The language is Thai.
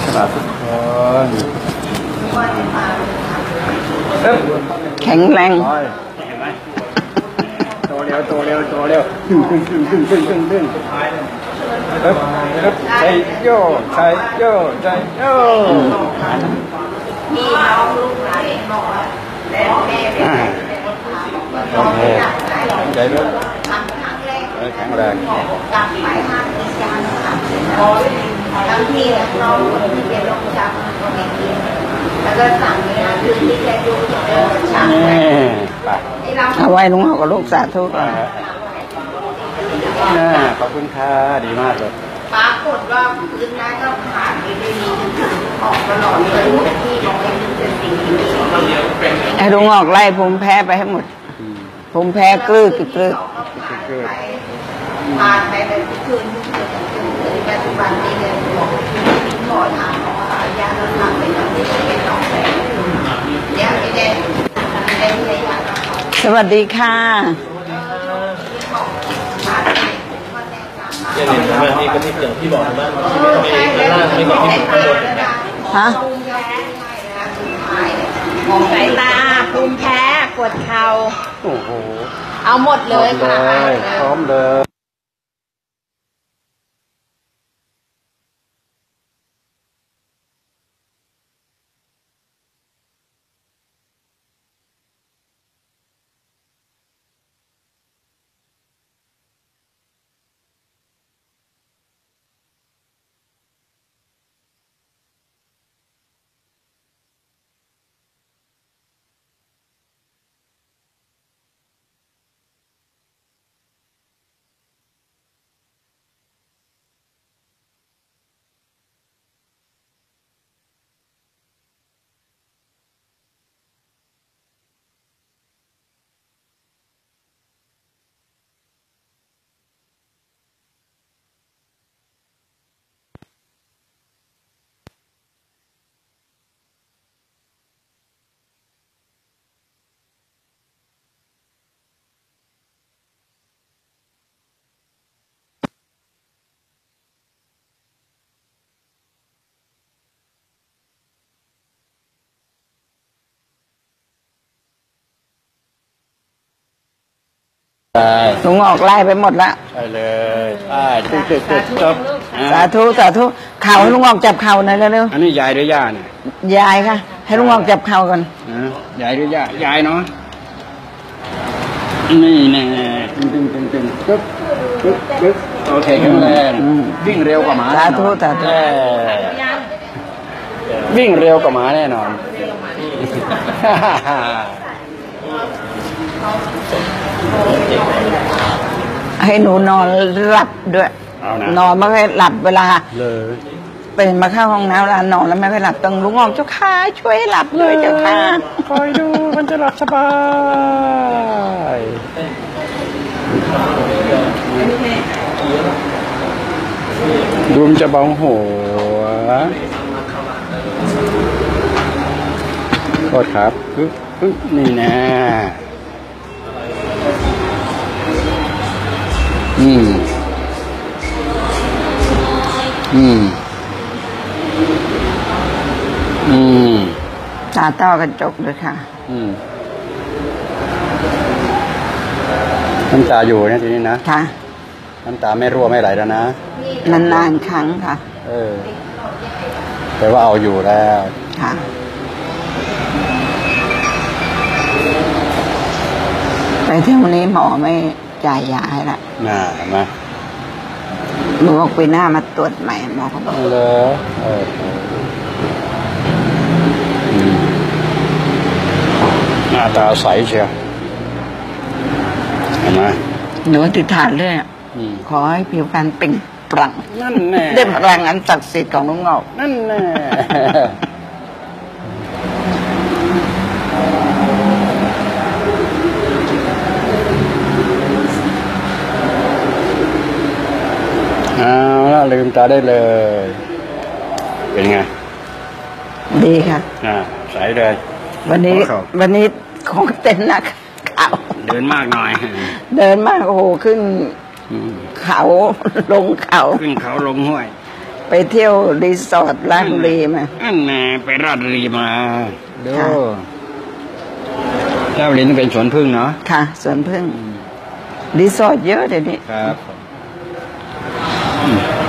สาธุแข็งแรงโตเร็วดึงใช่โย่พี่น้องลูกหลานบอกว่าแล้วแม่ใจด้วยแข็งแรงกลับไปห้างอีสานค่ะทั้งที่น้องคนที่เป็นโรคจำคนนี้แล้วก็สั่งเนื้อคือที่จะดูจะเดินช่างเอาไว้ลุงเอากับลูกสาธุก่อนขอบคุณค่ะดีมากเลยปรากฏว่าพื้นนั้นก็ผ่านไปด้วยดีถึงออกตลอดเลยที่มองเห็นเป็นสิ่งที่ไอ้ลุงออกไล่ภูมิแพ้ไปให้หมดภูมิแพ้กลืดผ่านไปเป็นคืนปัจจุบันนี้เลยหมอถามหมอยาเราทำไปแล้วที่เป็นน้องแฝดเนี่ยไม่ได้สวัสดีค่ะอย่างนี้บางทีก็ที่อย่างที่บอกว่าไม่ล่างไม่บอกที่ข้างบนฮะสายตาภูมิแพ้ปวดเข่าโอ้โหเอาหมดเลยค่ะพร้อมเลยลุงออกไล่ไปหมดละใช่เลยตึกสาธุเข่าให้ลุงออกจับเข่าหน่อยเร็วอันนี้ยายหรือย่าเนี่ยยายค่ะให้ลุงออกจับเข่ากันยายหรือย่ายายเนาะนี่แน่ตึงโอเคแข็งแรงวิ่งเร็วกว่าหมาสาธุวิ่งเร็วกว่าหมาแน่นอนให้หนูนอนหลับด้วยนอนไม่ค่อยหลับเวลาเป็นมาเข้าห้องน้ำเวลานอนแล้วไม่ค่อยหลับต้องลุงออกเจ้าค่ะช่วยหลับเลยเจ้าค่ะคอยดูมันจะหลับสบายดูมจะเบาหัวโทษครับนี่นะตาต้อกระจกเลยค่ะน้ำตาอยู่นะทีนี้นะค่ะน้ำตาไม่รั่วไม่ไหลแล้วนะนานครั้งค่ะแต่ว่าเอาอยู่แล้วค่ะไปเที่ยววันนี้หมอไม่จ่ายยาให้ละเห็นไหมหนูบอกไปหน้ามาตรวจใหม่หมอเขาบอกเลยหน้าตาใสเชียวเห็นไหมหนูติดฐานเลยขอให้ผิวพรรณเปล่งปลั่งนั่นแน่ได้พลังอันศักดิ์สิทธิ์ของลุงเงานั่นแน่ลืมตาได้เลยเป็นไงดีค่ะใสเลยวันนี้ของเต้นหนักเขาเดินมากหน่อยเดินมากโอ้โหขึ้นเขาลงเขาขึ้นเขาลงห้วยไปเที่ยวรีสอร์ทราชบุรีมาอันน่ะไปราชบุรีมาดูค่ะราชบุรีนี่เป็นสวนพึ่งเนาะค่ะสวนพึ่งรีสอร์ทเยอะเดี๋ยวนี้ครับ